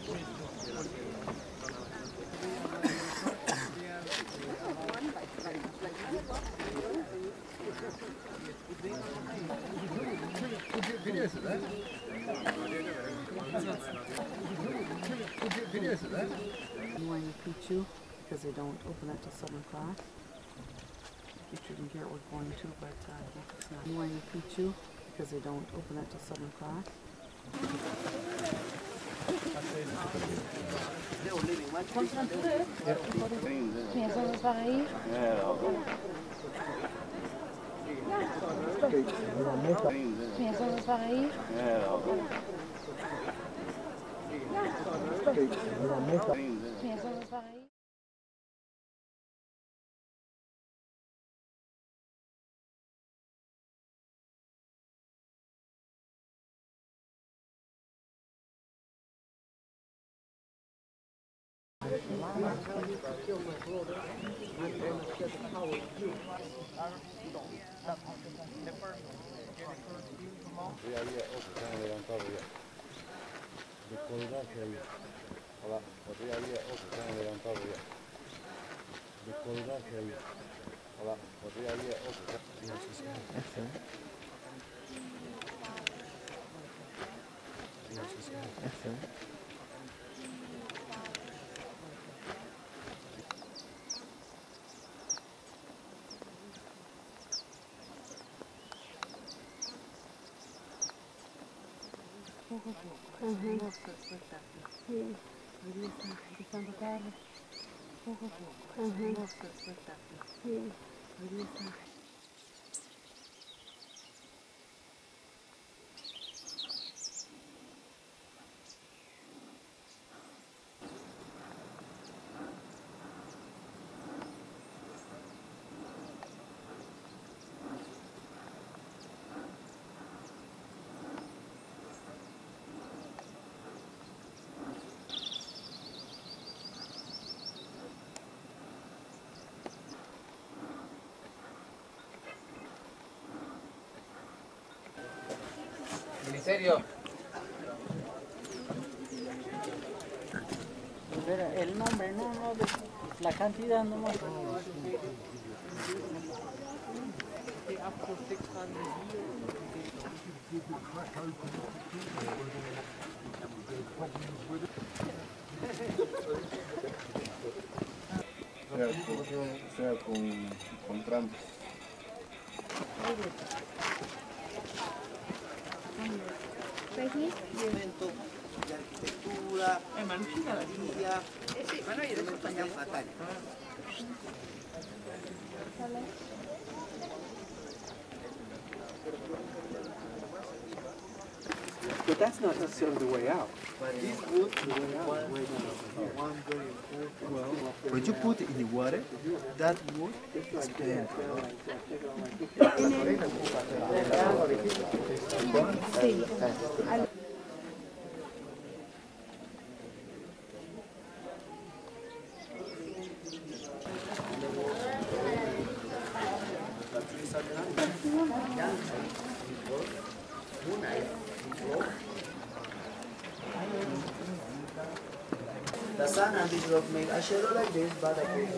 Annoying Pichu because they don't open it till 7 o'clock. Pichu didn't hear it was going to, but it's not. Annoying Pichu because they don't open it till 7 o'clock. Maison pareil. Maison pareil. Maison pareil. De colgar que había. Hola, podría había otro que han levantado ya. De colgar que había. Hola, podría había otro que Ministerio. El nombre, no, la cantidad nomás. sea con trampas. Elemento de arquitectura, galería, elementos de batalla. But that's not necessarily the way out. These woods, the way out is way down here. Well, when you put it in the water, that wood expands. The sun and this rock make a shadow like this, but I can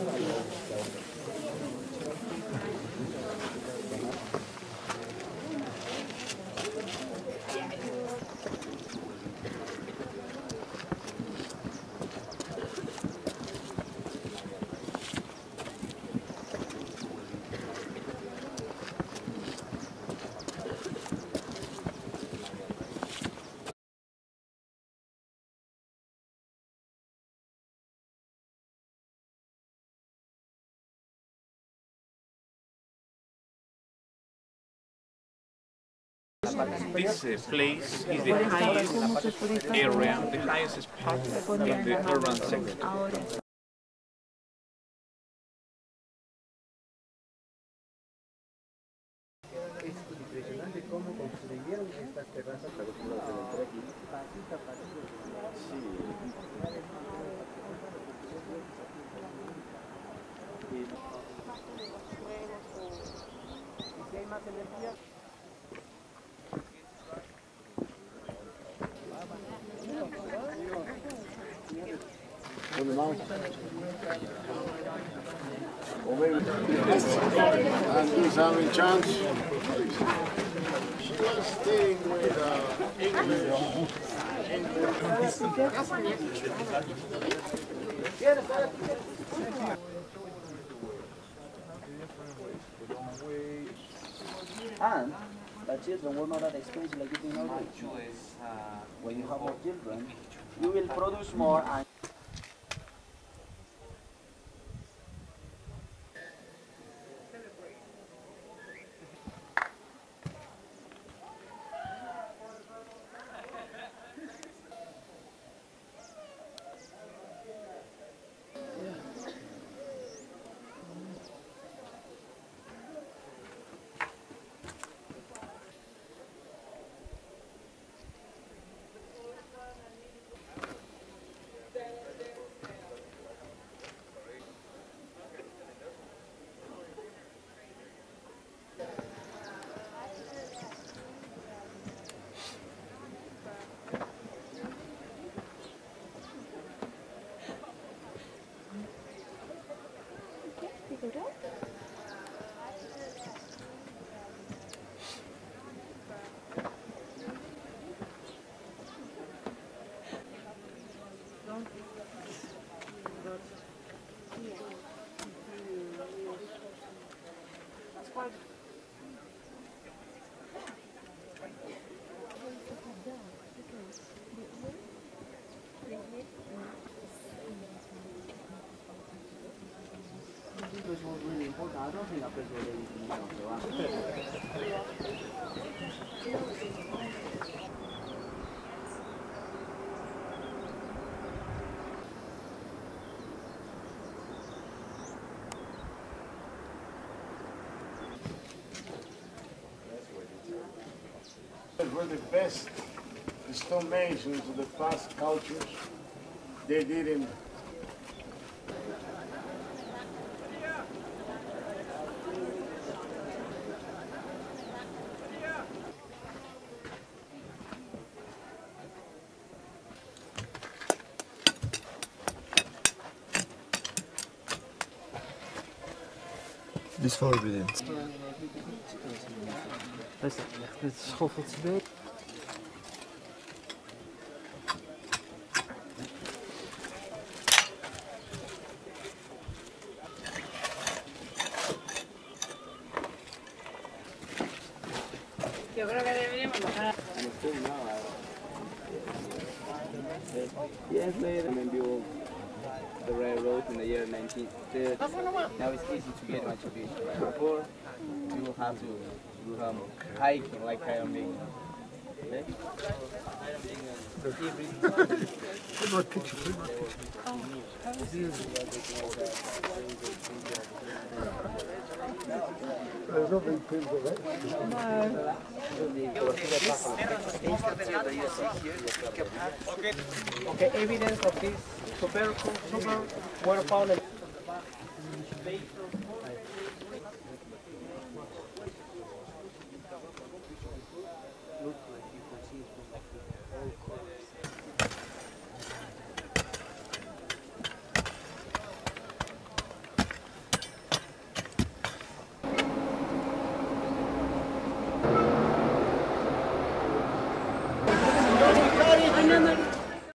This place is the highest area, the highest spot in the urban sector. impresionante cómo construyeron estas terrazas para los lados del trekking. Y si hay más energía. And he's having chance. She was staying with English. And the children were not that expensive like it is nowadays. When you have more children, you will produce more and this was really important. I don't think I persuaded anything Were the best stonemasons of the past cultures. They did in This forbidden. Het schoffelt ze bij. Yo creo que deberíamos bajar. Years later, when we built the railroad in the year 1930, now it's easy to get Machu Picchu. Before, you will have to do hiking like Iron Maiden. Okay? Okay, evidence of this super were found in the base of